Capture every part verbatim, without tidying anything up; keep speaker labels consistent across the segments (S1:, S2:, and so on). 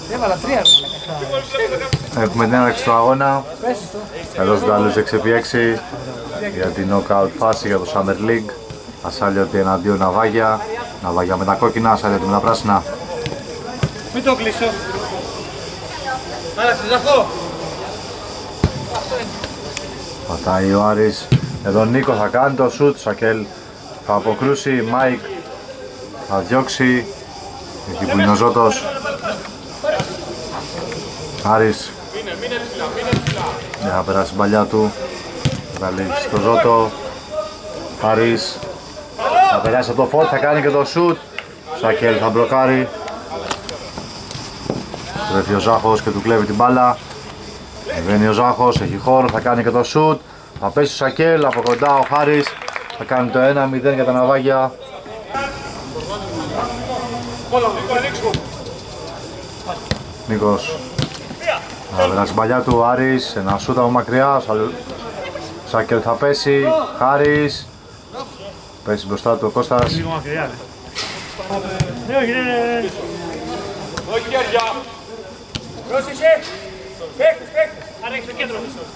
S1: Έβαλα τρία.
S2: Έχουμε την έναρξη του αγώνα. Εδώ στους Γάλλους έξι επί έξι για την knockout φάση για το Summer League. Ασάλιωτη εναντίον Ναβάγια. Ναβάγια με τα κόκκινα, Ασάλιωτη με τα πράσινα.
S1: Μην το κλείσω. Άρα, Ζαχό.
S2: Πατάει ο Άρης. Εδώ Νίκο θα κάνει το shoot. Σακέλ θα αποκρούσει. Μάικ θα διώξει. Εκεί που είναι ο Ζώτος. Άρης θα περάσει την παλιά του. Θα λύσει στο Ζώτο. Άρης θα περάσει από το φόρ, θα κάνει και το shoot. Σακέλ θα μπλοκάρει. Στρέφει ο Ζάχος και του κλέβει την μπάλα. Βγαίνει ο Ζάχος, έχει χώρο, θα κάνει και το shoot. Θα πέσει ο Σακέλ, από κοντά ο Χάρης. Θα κάνει το ένα μηδέν για τα Ναβάγια. Νίκος θα περάσει την παλιά του, Άρης, ένα σούτ από μακριά. Σάκελ θα πέσει, Χάρης. Πέσει μπροστά του ο Κώστας.
S1: Λίγο μακριά, ναι. Όχι, ναι, ναι, ναι. Όχι, γεια. Πρόσεχε. Παίκτες, παίκτες. Άρα έχεις το κέντρο.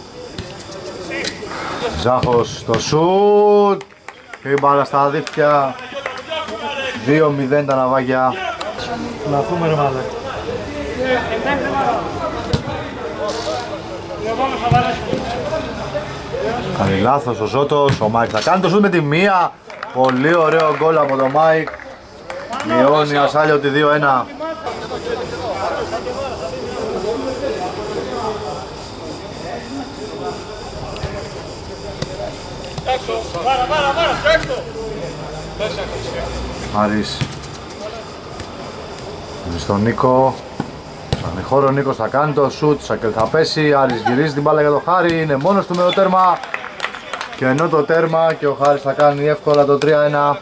S2: Ζάχος στο σούτ. Και η μπάλα στα δίχτυα. δύο μηδέν τα Ναβάγια.
S1: Να πούμε ρε μάλλον.
S2: Κάνει λάθος ο Ζώτος, ο Μάικ θα κάνει το σούτ με τη μία. Πολύ ωραίο γκολ από τον Μάικ. Μειώνει Ασάλιωτη δύο ένα. Άρης είναι στον Νίκο. Ψάχνει χώρο, ο Νίκος θα κάνει το σούτ. Σακελ θα πέσει, Άρης γυρίζει την μπάλα για το Χάρη. Είναι μόνος του με το τέρμα. Και ενώ το τέρμα και ο Χάρης θα κάνει εύκολα το τρία ένα.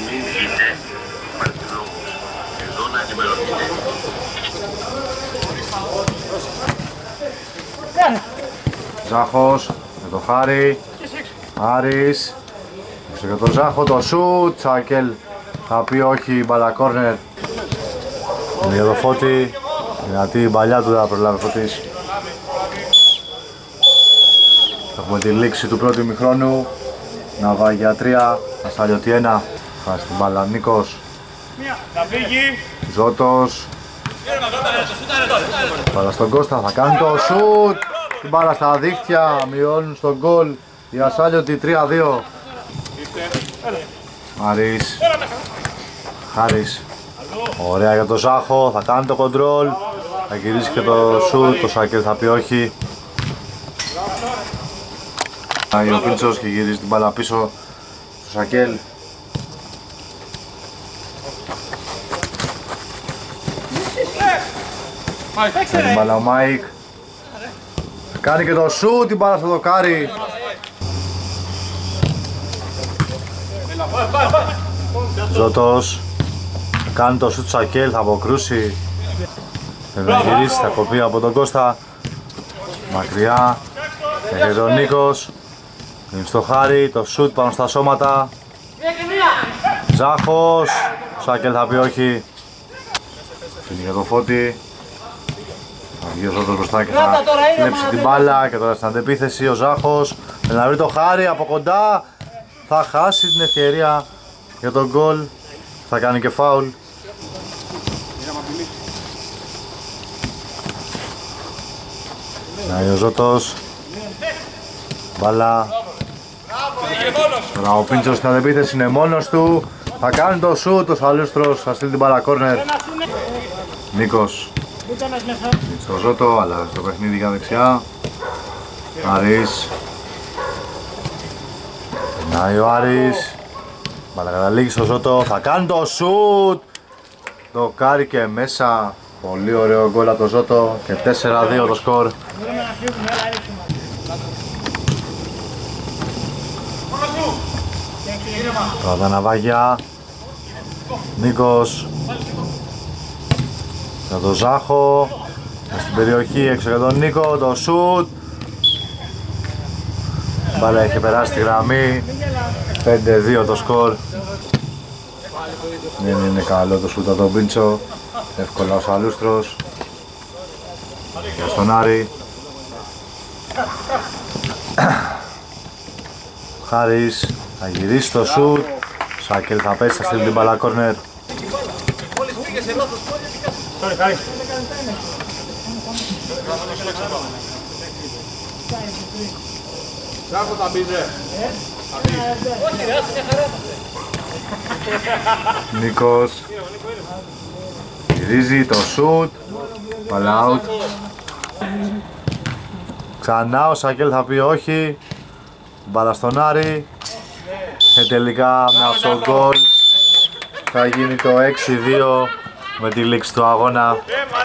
S2: Ζάχος με το Χάρη. Άρης έξω για τον Ζάχο, το σούτ. Σακελ θα πει όχι, μπάλα κόρνερ. Είναι για το Φώτη. Δυνατή η παλιά του, θα προλάβει Φώτης. Έχουμε τη λήξη του πρώτου ημιχρόνου. Ναβάγια τρία, Ασάλιωτη ένα. Χάσει την μπάλα Νίκος. Ζώτος. Μπάλα στον Κώστα, θα κάνει το σούτ. Την μπάλα στα δίχτυα, μειώνουν στον γκολ. Η Ασάλιωτη τρία δύο. Άρης. Χάρης. Ωραία για το Ζάχο, θα κάνει το κοντρόλ. Θα γυρίσει και το σούτ, το Σάκελ θα πει όχι. Πάει ο Πίντσος και γυρίζει την μπάλα πίσω στο Σάκελ. Κάνει την μπάλα ο Μάικ. Κάνει και το σούτ, την μπάλα στο δοκάρι. Ζώτος. Κάνει το σούτ Σακέλ, θα αποκρούσει. Θέλει να γυρίσει, θα κοπεί από τον Κώστα. Μακριά. Έχει τον Νίκος. Είναι στο Χάρη, το σούτ πάνω στα σώματα. Ζάχος. Σακέλ θα πει όχι. Φύγει για το Φώτη. Θα βγει ο Ζώτος μπροστά και θα κλέψει την μπάλα. Και τώρα στην αντεπίθεση ο Ζάχος. Θέλει να βρει το Χάρη από κοντά. Θα χάσει την ευκαιρία για τον γκολ. Θα κάνει και φάουλ. Να είναι ο Ζώτος. Μπάλα. Τώρα ο Πίντσος στην αντεπίθεση είναι μόνος του. Θα κάνει το σούτ, ο Σαλούστρος θα στείλει την μπάλα κόρνερ. Νίκος. Στο Ζώτο, αλλά στο παιχνίδι για δεξιά. Άρης. Να ο Άρης. Μπάλα καταλήγει στο Ζώτο, θα κάνει το σούτ. Το κάρει και μέσα. Πολύ ωραίο γκολ από το Ζώτο και τέσσερα δύο το σκορ. Τώρα τα Ναβάγια. Νίκος. Για τον Ζάχο. Στην περιοχή έξω για τον Νίκο. Το σούτ. Μπάλα έχει περάσει τη γραμμή. πέντε δύο το σκορ. Δεν είναι καλό το σούτ από τον Πίντσο. Εύκολα ο Σαλούστρος. Για στον Άρη. Χάρης θα γυρίσει το σουτ. Σάκελ θα πέσει, θα στείλει την μπάλα κόρνερ. Νίκος γυρίζει το σουτ. Μπάλα out. Ξανά ο Σάκελ θα πει όχι. Μπάλα στον Άρη. Και τελικά με αυτό το γκολ θα γίνει το έξι δύο με τη λήξη του αγώνα.